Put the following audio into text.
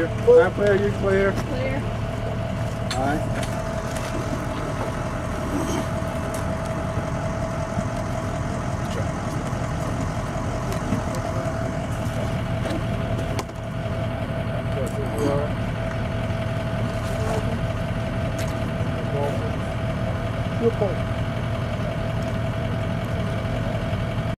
clear. Line player, you clear. Clear. All right. Good point.